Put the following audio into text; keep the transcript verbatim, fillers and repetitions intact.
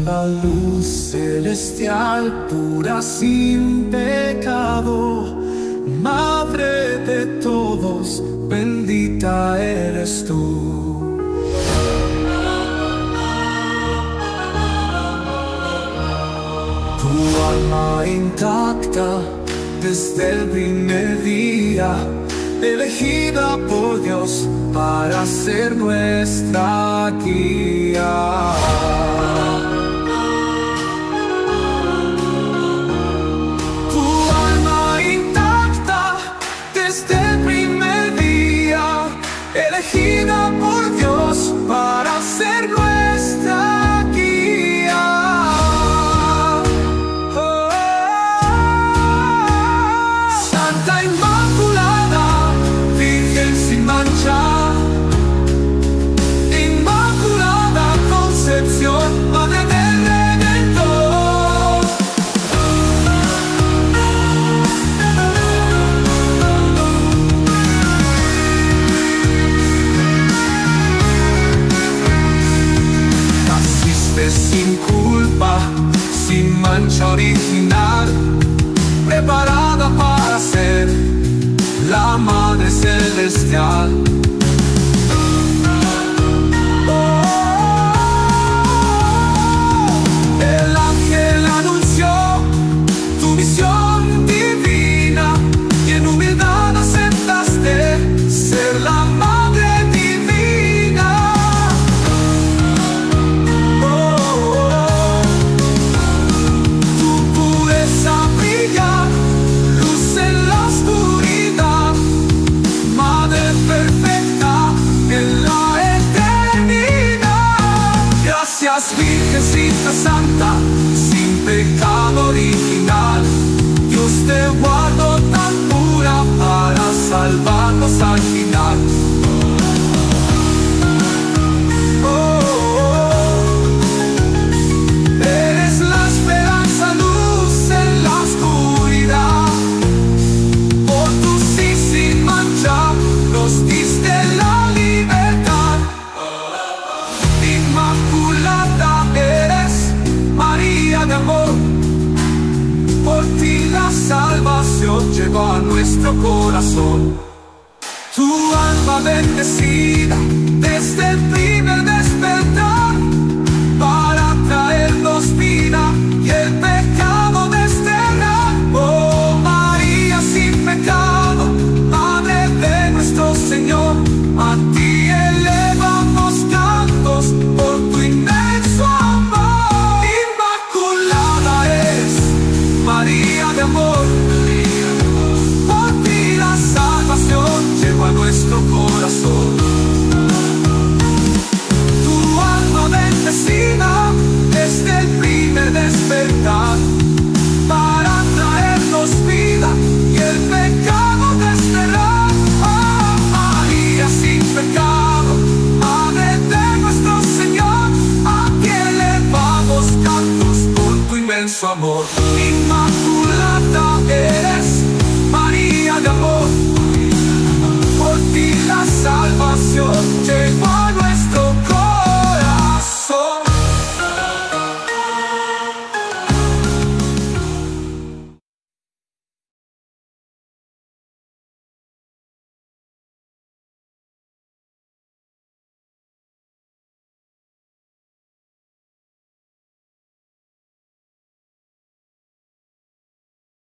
la luz celestial, pura sin pecado, Madre de todos, bendita eres tú. Tu alma intacta desde el primer día, elegida por Dios para ser nuestra guía. Tu alma intacta desde el primer día, elegida por Dios para ser nuestra guía. Oh, Santa Inmaculada, Virgen sin mancha, Inmaculada Concepción, Madre del Redentor. Naciste sin culpa, sin mancha original, preparada para ser la Madre Celestial. El ángel anunció tu misión divina y en humildad aceptaste ser la Madre Divina. Oh, oh, oh. Tu pureza brilla, luz en la oscuridad, Madre perfecta en la eternidad. Gracias, Virgencita Santa, sin pecado original, Dios te guardó tan pura para salvarnos al final. Oh, oh, oh. Eres la esperanza, luz en la oscuridad. Por tu sí sin mancha nos diste la libertad. Inmaculada eres, María de amor, por ti la salvación llegó a nuestro corazón. Tu alma bendecida desde el primer despertar, para traernos vida y el pecado desterrar. Oh María sin pecado, Madre de nuestro Señor, a ti elevamos cantos por tu inmenso amor. Inmaculada eres, María de amor, por ti la salvación llegó a nuestro corazón. Tu alma bendecida desde el primer despertar, para traernos vida y el pecado desterrar. Oh María sin pecado, Madre de nuestro Señor, a ti elevamos cantos por tu inmenso amor. Inmaculada eres, María de amor, por ti la salvación llegó a